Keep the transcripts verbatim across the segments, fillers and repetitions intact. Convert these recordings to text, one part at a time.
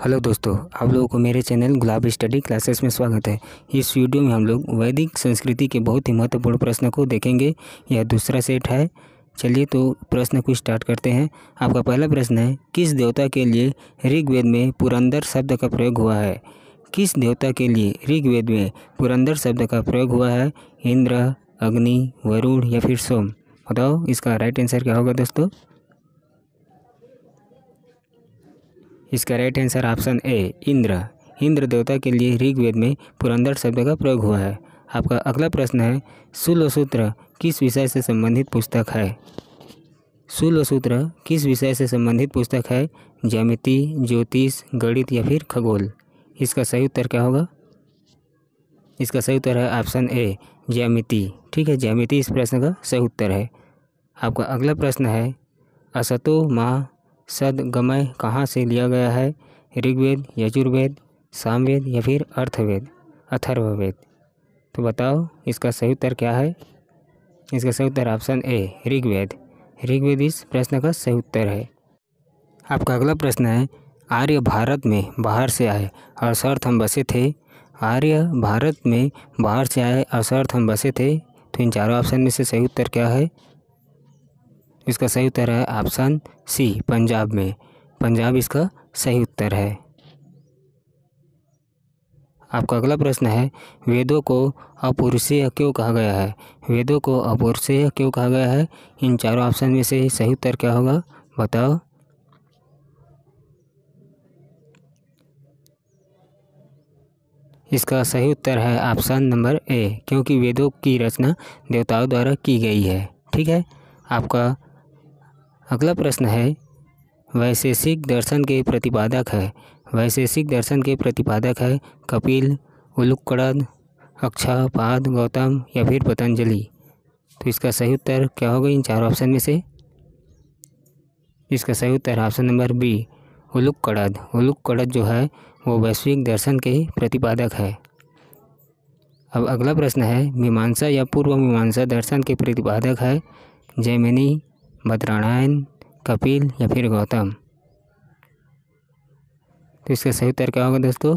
Hello दोस्तों, आप लोगों को मेरे चैनल गुलाब स्टडी क्लासेस में स्वागत है। इस वीडियो में हम लोग वैदिक संस्कृति के बहुत ही महत्वपूर्ण प्रश्न को देखेंगे। यह दूसरा सेट है। चलिए तो प्रश्न को स्टार्ट करते हैं। आपका पहला प्रश्न है, किस देवता के लिए ऋग्वेद में पुरंदर शब्द का प्रयोग हुआ है? किस देवता के लिए ऋग्वेद में पुरंदर शब्द का प्रयोग हुआ है? इंद्र, अग्नि, वरुण या फिर सोम? बताओ इसका राइट आंसर क्या होगा दोस्तों। इसका right answer option A Indra. Indra देवता के लिए ऋग्वेद में पुरंदर शब्द का प्रयोग हुआ है। आपका अगला प्रश्न है, शूलसूत्र किस विषय से संबंधित पुस्तक है? शूलसूत्र किस विषय से संबंधित पुस्तक है? ज्यामिति, ज्योतिष, गणित या फिर खगोल? इसका सही उत्तर क्या होगा? इसका सही उत्तर है ऑप्शन ए ज्यामिति। ठीक है, ज्यामिति इस प्रश्न का सही उत्तर है। आपका अगला प्रश्न है, असतो माँ सदगमय कहाँ से लिया गया है? ऋग्वेद, यजुर्वेद, सामवेद या फिर अर्थवेद अथर्ववेद? तो बताओ इसका सही उत्तर क्या है? इसका सही उत्तर ऑप्शन ए ऋग्वेद। ऋग्वेद इस प्रश्न का सही उत्तर है। आपका अगला प्रश्न है, आर्य भारत में बाहर से आए और अर्थ हम बसे थे। आर्य भारत में बाहर से आए और अर्थ हम बसे थे। तो इन चारों ऑप्शन में से सही उत्तर क्या है? इसका सही उत्तर है ऑप्शन सी पंजाब में। पंजाब इसका सही उत्तर है। आपका अगला प्रश्न है, वेदों को अपौरुषेय क्यों कहा गया है? वेदों को अपौरुषेय क्यों कहा गया है? इन चारों ऑप्शन में से सही उत्तर क्या होगा? बताओ। इसका सही उत्तर है ऑप्शन नंबर ए, क्योंकि वेदों की रचना देवताओं द्वारा की गई है। ठीक है। आपका अगला प्रश्न है, वैशेषिक दर्शन के प्रतिपादक है। वैशेषिक दर्शन के प्रतिपादक है कपिल, उलूकलद, अक्षयपाद, गौतम या फिर पतंजलि? तो इसका सही उत्तर क्या होगा इन चार ऑप्शन में से? इसका सही उत्तर ऑप्शन नंबर बी उलूकलद। उलूकलद जो है वो वैश्विक दर्शन के प्रतिपादक है। अब अगला प्रश्न है, मीमांसा या पूर्व मीमांसा दर्शन के प्रतिपादक है जैमिनी, बादरायण, कपिल या फिर गौतम? तो इसका सही उत्तर क्या होगा दोस्तों?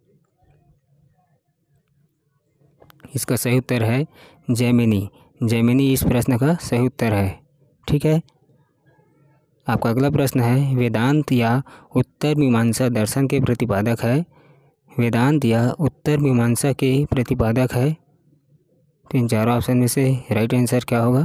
इसका सही उत्तर है जैमिनी। जैमिनी इस प्रश्न का सही उत्तर है। ठीक है। आपका अगला प्रश्न है, वेदांत या उत्तर मीमांसा दर्शन के प्रतिपादक है। वेदांत या उत्तर मीमांसा के प्रतिपादक है। तो इन चारों ऑप्शन में से राइट आंसर क्या होगा?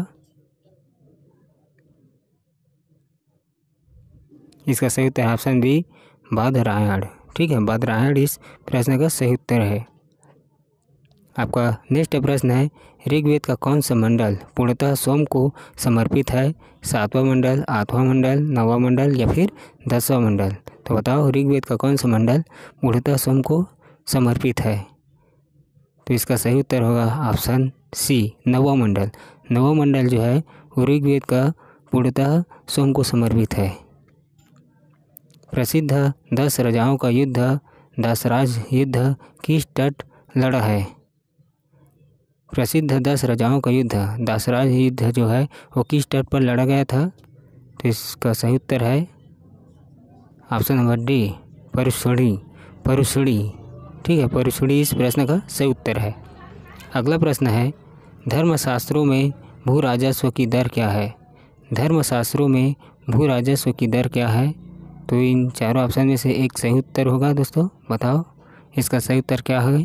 इसका सही उत्तर ऑप्शन बी बादरायण। ठीक है, बादरायण इस प्रश्न का सही उत्तर है। आपका नेक्स्ट प्रश्न है, ऋग्वेद का कौन सा मंडल पूर्णतः सोम को समर्पित है? सातवां मंडल, आठवां मंडल, नौवां मंडल या फिर दसवां मंडल? तो बताओ ऋग्वेद का कौन सा मंडल पूर्णतः सोम को समर्पित है? तो इसका सही उत्तर होगा ऑप्शन सी नौवां मंडल। नौवां मंडल जो है वो ऋग्वेद का पूर्णतः सोम को समर्पित है। प्रसिद्ध दस राजाओं का युद्ध दासराज युद्ध किस तट लड़ा है? प्रसिद्ध दस राजाओं का युद्ध दासराज युद्ध जो है वो किस तट पर लड़ा गया था? तो इसका सही उत्तर है ऑप्शन नंबर डी परुशड़ी। परुशड़ी ठीक है, परुशड़ी इस प्रश्न का सही उत्तर है। अगला प्रश्न है, धर्मशास्त्रों में भू राजस्व की दर क्या है? धर्मशास्त्रों में भू राजस्व की दर क्या है? तो इन चारों ऑप्शन में से एक सही उत्तर होगा दोस्तों। बताओ इसका सही उत्तर क्या है?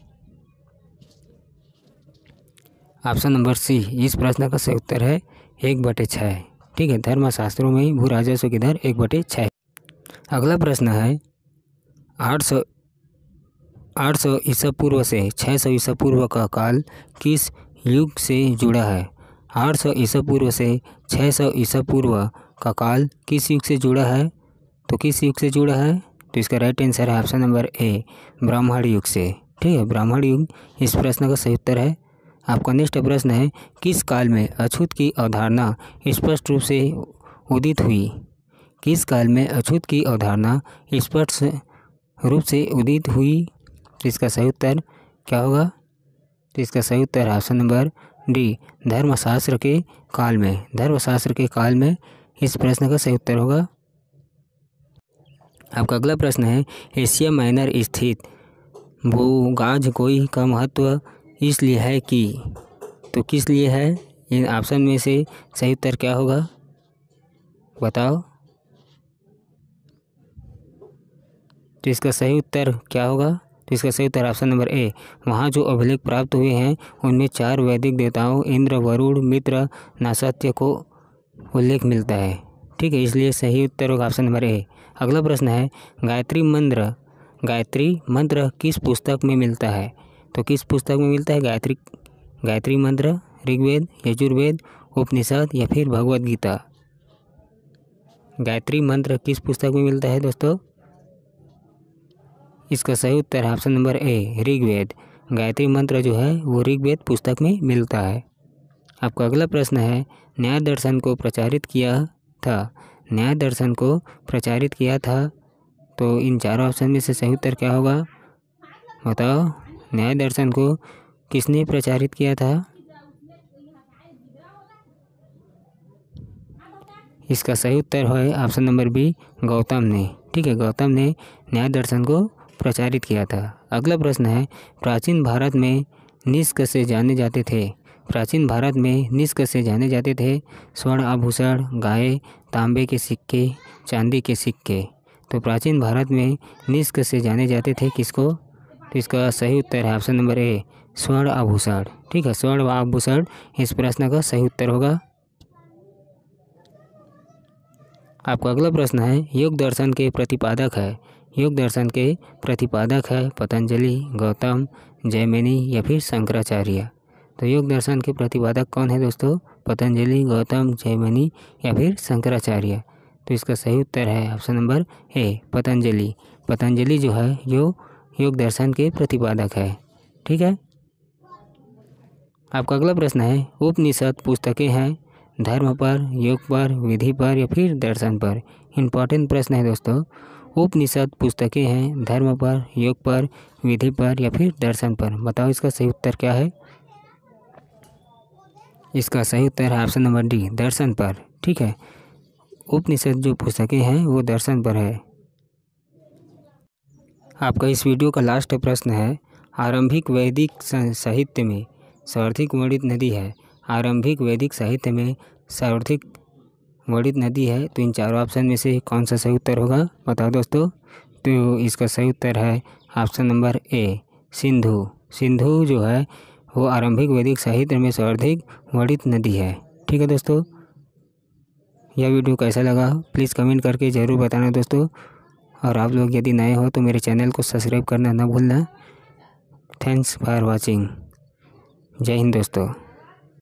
ऑप्शन नंबर सी इस प्रश्न का सही उत्तर है एक बटे छः। ठीक है, धर्मशास्त्रों में भू राजस्व की दर एक बटे छः। अगला प्रश्न है, आठ सौ आठ सौ ईसा पूर्व से छः सौ ईसा पूर्व का काल किस युग से जुड़ा है? आठ सौ ईसा पूर्व से छः सौ ईसा पूर्व का काल किस युग से जुड़ा है? तो किस युग से जुड़ा है? तो इसका राइट आंसर है ऑप्शन नंबर ए ब्राह्मण युग से। ठीक है, ब्राह्मण युग इस प्रश्न का सही उत्तर है। आपका नेक्स्ट प्रश्न है, किस काल में अछूत की अवधारणा स्पष्ट रूप से उदित हुई? किस काल में अछूत की अवधारणा स्पष्ट रूप से उदित हुई? तो इसका सही उत्तर क्या होगा? तो इसका सही उत्तर ऑप्शन नंबर डी धर्मशास्त्र के काल में। धर्मशास्त्र के काल में इस प्रश्न का सही उत्तर होगा। आपका अगला प्रश्न है एशिया माइनर स्थित भूगाज़कोई का महत्व इसलिए है कि, तो किस लिए है? इन ऑप्शन में से सही उत्तर क्या होगा बताओ। तो इसका सही उत्तर क्या होगा? तो इसका सही उत्तर ऑप्शन नंबर ए, वहाँ जो अभिलेख प्राप्त हुए हैं उनमें चार वैदिक देवताओं इंद्र, वरुण, मित्र, नासत्य को उल्लेख मिलता है। ठीक है, इसलिए सही उत्तर होगा ऑप्शन नंबर ए। अगला प्रश्न है गायत्री मंत्र गायत्री मंत्र किस पुस्तक में मिलता है? तो किस पुस्तक में मिलता है गायत्री गायत्री मंत्र? ऋग्वेद, यजुर्वेद, उपनिषद या फिर भगवद गीता? गायत्री मंत्र किस पुस्तक में मिलता है दोस्तों? इसका सही उत्तर है option number A, Rigveda. Gayatri Mantra जो है वो ऋग्वेद पुस्तक में मिलता है। आपका अगला प्रश्न है न्याय दर्शन को प्रचारित किया था न्याय दर्शन को प्रचारित किया था तो इन चारों ऑप्शन में से सही उत्तर क्या होगा बताओ। न्याय दर्शन को किसने प्रचारित किया था? इसका सही उत्तर है ऑप्शन नंबर बी, गौतम ने। ठीक है, गौतम ने न्याय दर्शन को प्रचारित किया था। अगला प्रश्न है प्राचीन भारत में निष्क से जाने जाते थे प्राचीन भारत में निष्क से जाने जाते थे स्वर्ण आभूषण, गाय, तांबे के सिक्के, चांदी के सिक्के। तो प्राचीन भारत में निष्क से जाने जाते थे किसको? तो इसका सही उत्तर है ऑप्शन नंबर ए, स्वर्ण आभूषण। ठीक है, स्वर्ण आभूषण इस प्रश्न का सही उत्तर होगा। आपका अगला प्रश्न है योग दर्शन के प्रतिपादक है योग दर्शन के प्रतिपादक है पतंजलि, गौतम, जैमिनी या फिर शंकराचार्य? तो योग दर्शन के प्रतिपादक कौन है दोस्तों? पतंजलि, गौतम, जैमिनी या फिर शंकराचार्य? तो इसका सही उत्तर है option number A, Patanjali. Patanjali जो है यो योग दर्शन के प्रतिपादक है। ठीक है, आपका अगला प्रश्न है उपनिषद पुस्तकें हैं धर्म पर, योग पर, विधि पर या फिर दर्शन पर? इम्पॉर्टेंट प्रश्न है दोस्तों। उपनिषद पुस्तकें हैं धर्म पर, योग पर, विधि पर या फिर दर्शन पर? बताओ इसका सही उत्तर क्या है? इसका सही उत्तर है ऑप्शन नंबर डी, दर्शन पर। ठीक है, उपनिषद जो पुस्तकें हैं वो दर्शन पर है। आपका इस वीडियो का लास्ट प्रश्न है आरंभिक वैदिक साहित्य में सर्वाधिक वर्णित नदी है आरंभिक वैदिक साहित्य में सर्वाधिक वर्णित नदी है तो इन चारों ऑप्शन में से कौन सा सही उत्तर होगा बताओ दोस्तों। तो इसका सही उत्तर है option number A, Sindhu. Sindhu जो है वो आरंभिक वैदिक साहित्य में सर्वाधिक वर्णित नदी है। ठीक है दोस्तों, यह वीडियो कैसा लगा प्लीज़ कमेंट करके ज़रूर बताना दोस्तों। और आप लोग यदि नए हो तो मेरे चैनल को सब्सक्राइब करना ना भूलना। Thanks for watching. जय हिंद दोस्तों।